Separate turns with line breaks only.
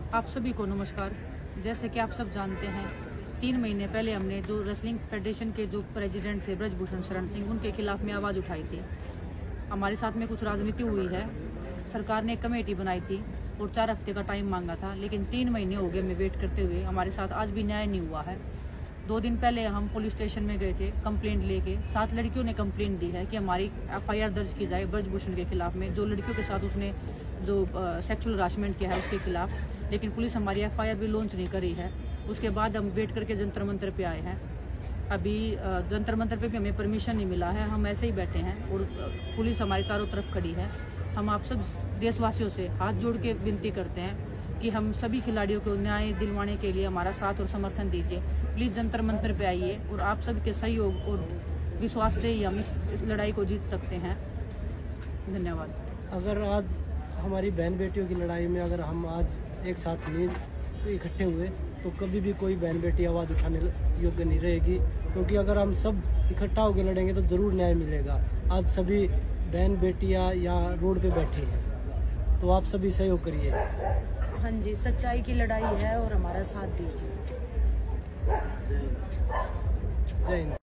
आप सभी को नमस्कार। जैसे कि आप सब जानते हैं, 3 महीने पहले हमने जो रेसलिंग फेडरेशन के जो प्रेसिडेंट थे ब्रजभूषण शरण सिंह, उनके खिलाफ में आवाज़ उठाई थी। हमारे साथ में कुछ राजनीति हुई है। सरकार ने एक कमेटी बनाई थी और 4 हफ्ते का टाइम मांगा था, लेकिन 3 महीने हो गए हमें वेट करते हुए। हमारे साथ आज भी न्याय नहीं हुआ है। 2 दिन पहले हम पुलिस स्टेशन में गए थे कंप्लेंट लेके। 7 लड़कियों ने कंप्लेंट दी है कि हमारी FIR दर्ज की जाए ब्रजभूषण के खिलाफ में, जो लड़कियों के साथ उसने जो सेक्सुअल हरासमेंट किया है उसके खिलाफ। लेकिन पुलिस हमारी FIR भी लॉन्च नहीं करी है। उसके बाद हम वेट करके जंतर मंतर पे आए हैं। अभी जंतर मंतर पे भी हमें परमिशन नहीं मिला है। हम ऐसे ही बैठे हैं और पुलिस हमारी चारों तरफ खड़ी है। हम आप सब देशवासियों से हाथ जोड़ के विनती करते हैं कि हम सभी खिलाड़ियों को न्याय दिलवाने के लिए हमारा साथ और समर्थन दीजिए। प्लीज़ जंतर मंतर पे आइए और आप सबके सहयोग और विश्वास से ही हम इस लड़ाई को जीत सकते हैं। धन्यवाद।
अगर आज हमारी बहन बेटियों की लड़ाई में अगर हम आज एक साथ नहीं इकट्ठे हुए तो कभी भी कोई बहन बेटी आवाज़ उठाने योग्य नहीं रहेगी, क्योंकि अगर हम सब इकट्ठा होकर लड़ेंगे तो ज़रूर न्याय मिलेगा। आज सभी बहन बेटियां यहाँ रोड पे बैठी हैं, तो आप सभी सहयोग करिए।
हाँ जी, सच्चाई की लड़ाई है और हमारा साथ दीजिए।
जय हिंद।